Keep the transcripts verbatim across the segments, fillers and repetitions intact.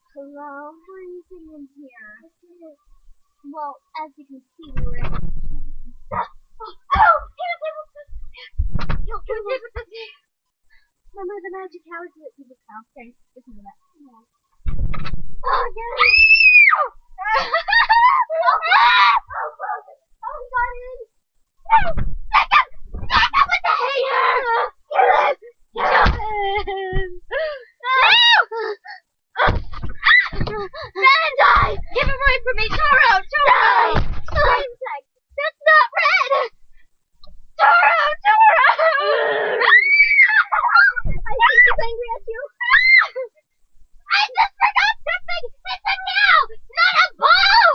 Hello, freezing in here. Well, as you can see, we were in. Oh! Remember the magic house that we just found? Okay, just remember that. Yeah. Oh, get it! Oh! Oh, got it! No! Back up! Back up with the hater! Kill him! Kill him! No! Red! Die! Give him away from me! Toro! Toro! Die! That's not red! Toro! Toro! I think he's angry at you. I just forgot something! It's a cow! Not a bull!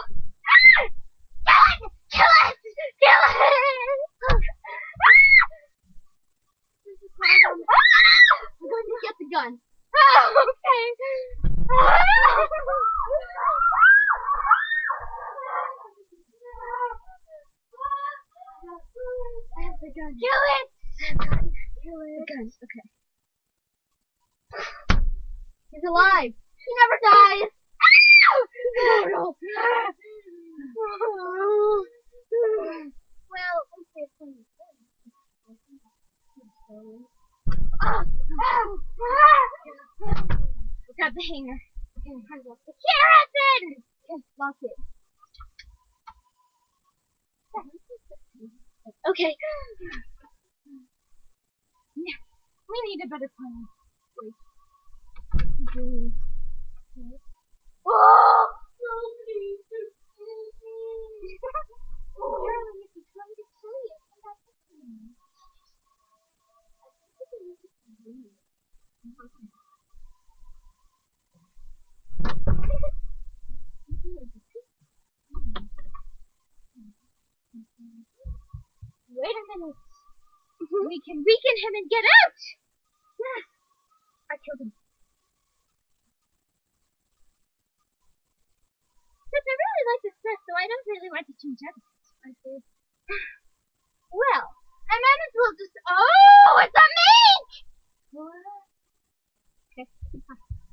Kill it! Kill it! Kill it! I'm going to get the gun. Oh, okay. I have the gun. Kill it! I have the gun. Kill it. The gun. Okay. He's alive. He never dies. No, no. Well, let's see if something's grab the hanger. Harrison! Lock it. Okay. We need a better plan. Wait. Oh! Darling, if you come to kill you, that's Wait a minute. Mm-hmm. We can weaken him and get out. Yes. I killed him. But I really like this dress, so I don't really want to change up. I see. Well, I might as well just. Oh, it's a mink! What? Okay.